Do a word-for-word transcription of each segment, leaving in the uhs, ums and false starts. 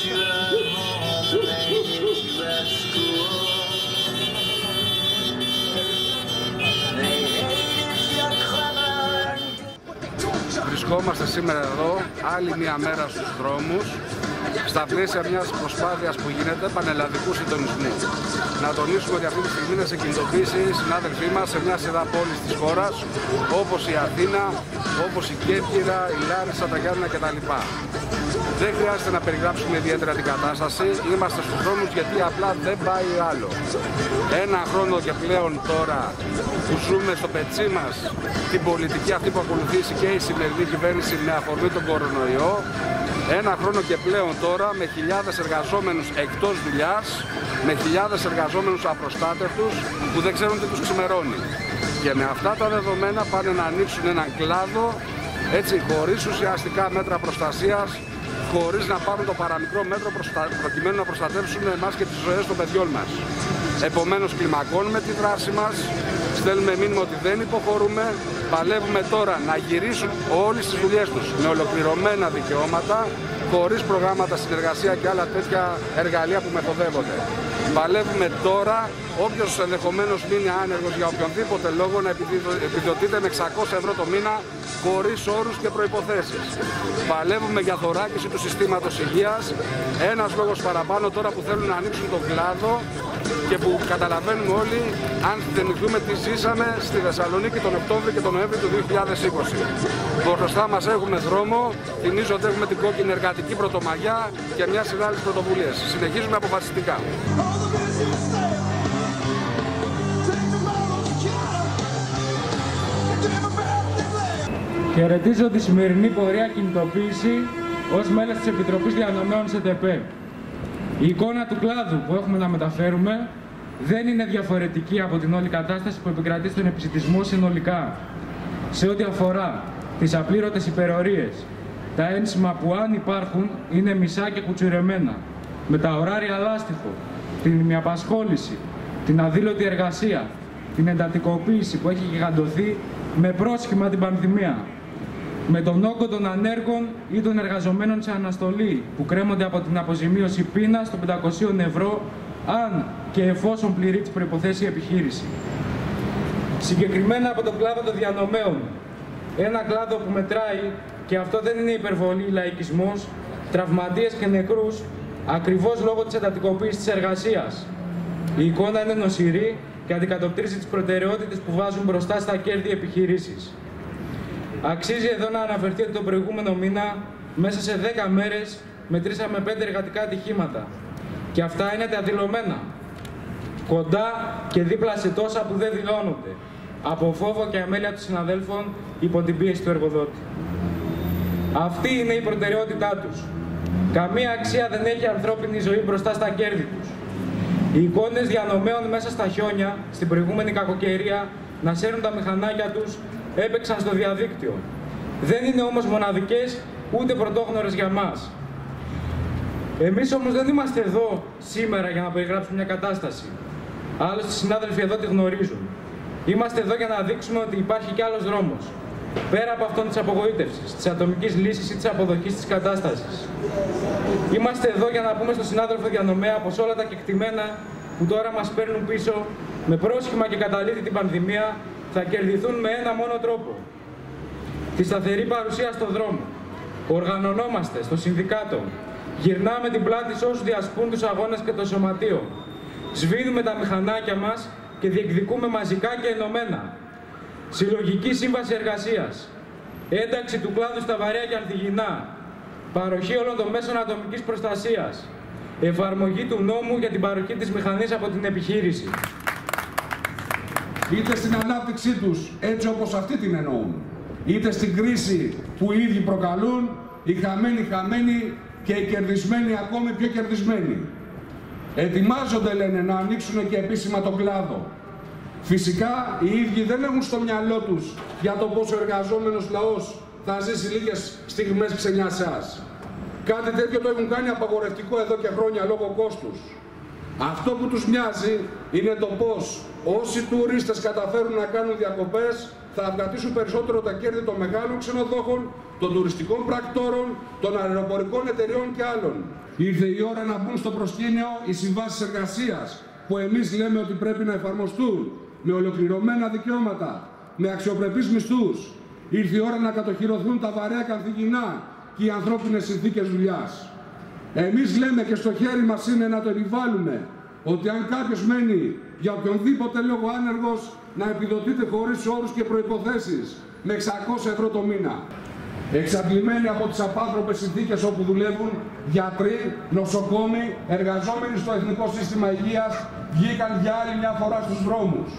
Βρισκόμαστε σήμερα εδώ, άλλη μια μέρα στους δρόμους, στα πλαίσια μιας προσπάθειας που γίνεται πανελλαδικού συντονισμού. Να τονίσουμε ότι αυτή τη στιγμή είναι σε κινητοποίηση οι συνάδελφοί μας σε μια σειρά πόλεις της χώρας, όπως η Αθήνα, όπως η Κέρκυρα, η Λάρισα, τα Γιάννενα κτλ. Δεν χρειάζεται να περιγράψουμε ιδιαίτερα την κατάσταση, είμαστε στους δρόμους γιατί απλά δεν πάει άλλο. Ένα χρόνο και πλέον τώρα που ζούμε στο πετσί μας την πολιτική αυτή που ακολουθήσει και η σημερινή κυβέρνηση με αφορμή τον κορονοϊό, ένα χρόνο και πλέον τώρα με χιλιάδες εργαζόμενους εκτός δουλειάς, με χιλιάδες εργαζόμενους απροστάτευτους που δεν ξέρουν τι τους ξημερώνει. Και με αυτά τα δεδομένα πάνε να ανοίξουν έναν κλάδο έτσι χωρίς ουσιαστικά μέτρα προστασίας, χωρίς να πάρουν το παραμικρό μέτρο προστα... προκειμένου να προστατεύσουν εμάς και τις ζωές των παιδιών μας. Επομένως κλιμακώνουμε τη δράση μας, στέλνουμε μήνυμα ότι δεν υποχωρούμε, παλεύουμε τώρα να γυρίσουν όλες τις δουλειές τους με ολοκληρωμένα δικαιώματα, χωρίς προγράμματα, συνεργασία και άλλα τέτοια εργαλεία που μεθοδεύονται. Παλεύουμε τώρα όποιος ενδεχομένως μείνει άνεργος για οποιονδήποτε λόγο να επιδοτείται με εξακόσια ευρώ το μήνα χωρίς όρους και προϋποθέσεις. Παλεύουμε για θωράκιση του συστήματος υγείας, ένας λόγος παραπάνω τώρα που θέλουν να ανοίξουν τον κλάδο και που καταλαβαίνουμε όλοι αν θυμηθούμε τι ζήσαμε στη Θεσσαλονίκη τον Οκτώβριο και τον Νοέμβριο του δύο χιλιάδες είκοσι. Μπροστά μας έχουμε δρόμο, θυμίζω ότι έχουμε την κόκκινη εργατική πρωτομαγιά και μια σειρά άλλες πρωτοβουλίες. Συνεχίζουμε αποφασιστικά. Χαιρετίζω τη σημερινή πορεία κινητοποίηση ως μέλος της Επιτροπής Διανομέων ΣΕΤΕΠΕ. Η εικόνα του κλάδου που έχουμε να μεταφέρουμε δεν είναι διαφορετική από την όλη κατάσταση που επικρατεί στον επισιτισμό συνολικά. Σε ό,τι αφορά τις απλήρωτες υπερορίες, τα ένσημα που αν υπάρχουν είναι μισά και κουτσουρεμένα, με τα ωράρια λάστιχο, την ημιαπασχόληση, την αδήλωτη εργασία, την εντατικοποίηση που έχει γιγαντωθεί με πρόσχημα την πανδημία, με τον όγκο των ανέργων ή των εργαζομένων σε αναστολή που κρέμονται από την αποζημίωση πείνας των πεντακοσίων ευρώ αν και εφόσον πληρεί τις προϋποθέσεις η επιχείρηση. Συγκεκριμένα από τον κλάδο των διανομέων, ένα κλάδο που μετράει, και αυτό δεν είναι υπερβολή ή λαϊκισμός, τραυματίες και νεκρούς ακριβώς λόγω της εντατικοποίησης της εργασίας. Η εικόνα είναι νοσηρή και αντικατοπτρίζει τις προτεραιότητες που βάζουν μπροστά στα κέρδη επιχειρήσεις. Αξίζει εδώ να αναφερθεί ότι τον προηγούμενο μήνα, μέσα σε δέκα μέρες, μετρήσαμε πέντε εργατικά ατυχήματα. Και αυτά είναι τα δηλωμένα. Κοντά και δίπλα σε τόσα που δεν δηλώνονται. Από φόβο και αμέλεια των συναδέλφων υπό την πίεση του εργοδότη. Αυτή είναι η προτεραιότητά τους. Καμία αξία δεν έχει ανθρώπινη ζωή μπροστά στα κέρδη τους. Οι εικόνες διανομέων μέσα στα χιόνια, στην προηγούμενη κακοκαιρία, να σέρνουν τα μηχανάκια τους, έπαιξαν στο διαδίκτυο. Δεν είναι όμως μοναδικές, ούτε πρωτόγνωρες για μας. Εμείς όμως δεν είμαστε εδώ σήμερα για να περιγράψουμε μια κατάσταση. Άλλωστε οι συνάδελφοι εδώ τη γνωρίζουν. Είμαστε εδώ για να δείξουμε ότι υπάρχει κι άλλος δρόμος. Πέρα από αυτόν της απογοήτευσης, της ατομικής λύσης ή της αποδοχής της κατάστασης. Είμαστε εδώ για να πούμε στον συνάδελφο διανομέα πως όλα τα κεκτημένα που τώρα μας παίρνουν πίσω με πρόσχημα και καταλήτη την πανδημία θα κερδιθούν με ένα μόνο τρόπο. Τη σταθερή παρουσία στον δρόμο. Οργανωνόμαστε στο συνδικάτο. Γυρνάμε την πλάτη σε όσους διασπούν τους αγώνες και το σωματείο. Σβήνουμε τα μηχανάκια μας και διεκδικούμε μαζικά και ενωμένα. Συλλογική σύμβαση εργασίας. Ένταξη του κλάδου στα βαρέα και ανθυγιεινά. Παροχή όλων των μέσων ατομικής προστασίας. Εφαρμογή του νόμου για την παροχή της μηχανής από την επιχείρηση. Είτε στην ανάπτυξή τους, έτσι όπως αυτοί την εννοούν, είτε στην κρίση που οι ίδιοι προκαλούν, οι χαμένοι χαμένοι και οι κερδισμένοι ακόμη πιο κερδισμένοι. Ετοιμάζονται, λένε, να ανοίξουν και επίσημα τον κλάδο. Φυσικά, οι ίδιοι δεν έχουν στο μυαλό τους για το πόσο ο εργαζόμενος λαός θα ζήσει λίγες στιγμές ξενιασιάς. Κάτι τέτοιο το έχουν κάνει απαγορευτικό εδώ και χρόνια λόγω κόστους. Αυτό που τους μοιάζει είναι το πώς όσοι τουρίστες καταφέρουν να κάνουν διακοπές θα αυγατήσουν περισσότερο τα κέρδη των μεγάλων ξενοδόχων, των τουριστικών πρακτόρων, των αεροπορικών εταιριών και άλλων. Ήρθε η ώρα να μπουν στο προσκήνιο οι συμβάσεις εργασίας που εμείς λέμε ότι πρέπει να εφαρμοστούν με ολοκληρωμένα δικαιώματα, με αξιοπρεπείς μισθούς. Ήρθε η ώρα να κατοχυρωθούν τα βαρέα καθηγηνά και οι ανθρώπινες συνθήκες δουλειάς. Εμείς λέμε και στο χέρι μας είναι να το επιβάλλουμε ότι αν κάποιος μένει για οποιονδήποτε λόγο άνεργος να επιδοτείται χωρίς όρους και προϋποθέσεις με εξακόσια ευρώ το μήνα. Εξαντλημένοι από τις απάνθρωπες συνθήκες όπου δουλεύουν γιατροί, νοσοκόμοι, εργαζόμενοι στο Εθνικό Σύστημα Υγείας βγήκαν για άλλη μια φορά στους δρόμους.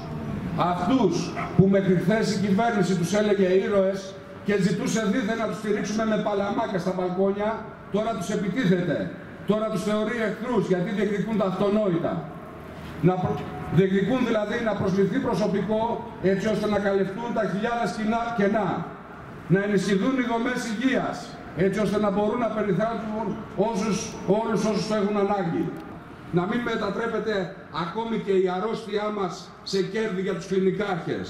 Αυτούς που μέχρι χθες η κυβέρνηση τους έλεγε ήρωες και ζητούσε δίθεν να τους στηρίξουμε με παλαμάκια στα μπαλκόνια, τώρα τους επιτίθεται. Τώρα τους θεωρεί εχθρούς γιατί διεκδικούν τα αυτονόητα. Να προ... Διεκδικούν δηλαδή να προσληφθεί προσωπικό έτσι ώστε να καλυφθούν τα χιλιάδες κενά. Να ενισχυθούν οι δομές υγείας έτσι ώστε να μπορούν να περιθάλψουν όσους, όλους όσους το έχουν ανάγκη. Να μην μετατρέπεται ακόμη και η αρρώστια μας σε κέρδη για τους κλινικάρχες.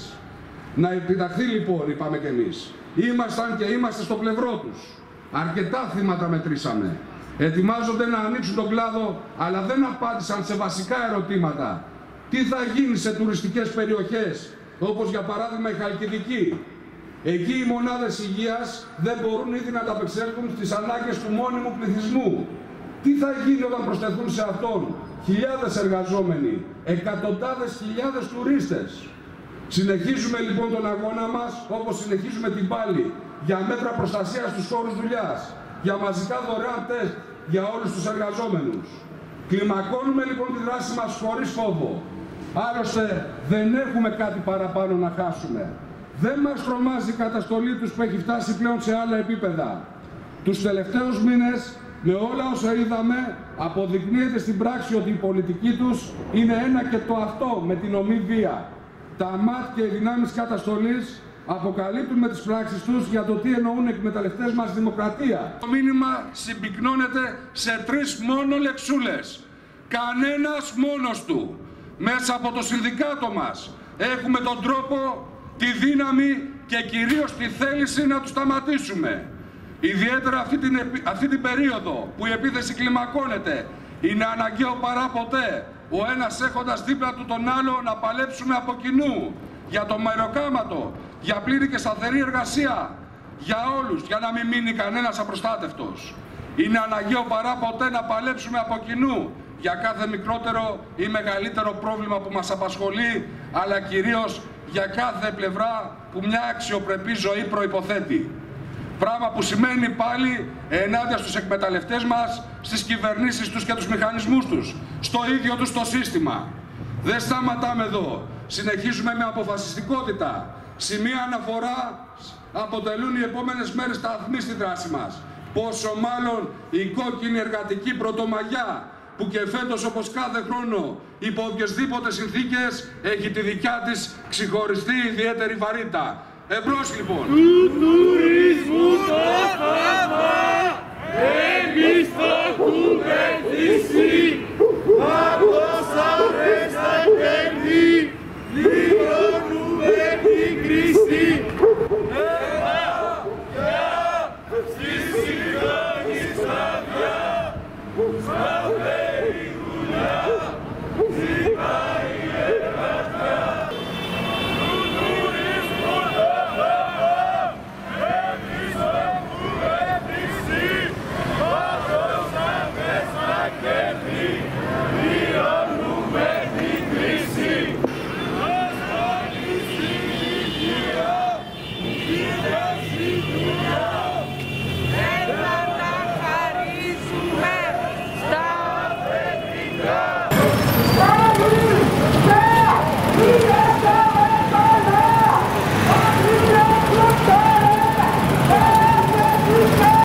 Να επιταχθεί λοιπόν, είπαμε κι εμείς. Ήμασταν και είμαστε στο πλευρό τους. Αρκετά θύματα μετρήσαμε. Ετοιμάζονται να ανοίξουν τον κλάδο, αλλά δεν απάντησαν σε βασικά ερωτήματα. Τι θα γίνει σε τουριστικές περιοχές, όπως για παράδειγμα η Χαλκιδική. Εκεί οι μονάδες υγείας δεν μπορούν ήδη να ανταπεξέλθουν στις ανάγκες του μόνιμου πληθυσμού. Τι θα γίνει όταν προσθεθούν σε αυτόν χιλιάδες εργαζόμενοι, εκατοντάδες χιλιάδες τουρίστες. Συνεχίζουμε λοιπόν τον αγώνα μας, όπως συνεχίζουμε την πάλη, για μέτρα προστασίας στους χώρους δουλειάς, για μαζικά δωρεάν τεστ για όλους τους εργαζόμενους. Κλιμακώνουμε λοιπόν τη δράση μας χωρίς φόβο. Άλλωστε δεν έχουμε κάτι παραπάνω να χάσουμε. Δεν μας τρομάζει η καταστολή τους που έχει φτάσει πλέον σε άλλα επίπεδα. Τους τελευταίους μήνες, με όλα όσα είδαμε, αποδεικνύεται στην πράξη ότι η πολιτική τους είναι ένα και το αυτό με την ομή βία. Τα ΜΑΤ και οι δυνάμεις καταστολής αποκαλύπτουν με τις πράξεις τους για το τι εννοούν οι εκμεταλλευτές μας δημοκρατία. Το μήνυμα συμπυκνώνεται σε τρεις μόνο λεξούλες. Κανένας μόνος του. Μέσα από το συνδικάτο μας έχουμε τον τρόπο, τη δύναμη και κυρίως τη θέληση να τους σταματήσουμε. Ιδιαίτερα αυτή την, αυτή την περίοδο που η επίθεση κλιμακώνεται, είναι αναγκαίο παρά ποτέ ο ένας έχοντας δίπλα του τον άλλο να παλέψουμε από κοινού για το μεροκάματο, για πλήρη και σταθερή εργασία, για όλους, για να μην μείνει κανένας απροστάτευτος. Είναι αναγκαίο παρά ποτέ να παλέψουμε από κοινού για κάθε μικρότερο ή μεγαλύτερο πρόβλημα που μας απασχολεί, αλλά κυρίως για κάθε πλευρά που μια αξιοπρεπή ζωή προϋποθέτει. Πράγμα που σημαίνει πάλι ενάντια στους εκμεταλλευτές μας, στις κυβερνήσεις τους και τους μηχανισμούς τους, στο ίδιο τους το σύστημα. Δεν σταματάμε εδώ. Συνεχίζουμε με αποφασιστικότητα. Σημεία αναφορά αποτελούν οι επόμενες μέρες σταθμοί στη δράση μας. Πόσο μάλλον η κόκκινη εργατική πρωτομαγιά που και φέτος όπως κάθε χρόνο υπό οποιασδήποτε συνθήκες έχει τη δικιά της ξεχωριστή ιδιαίτερη βαρύτητα. Εμπρός λοιπόν! Του τουρισμού το θαύμα εμείς το έχουμε!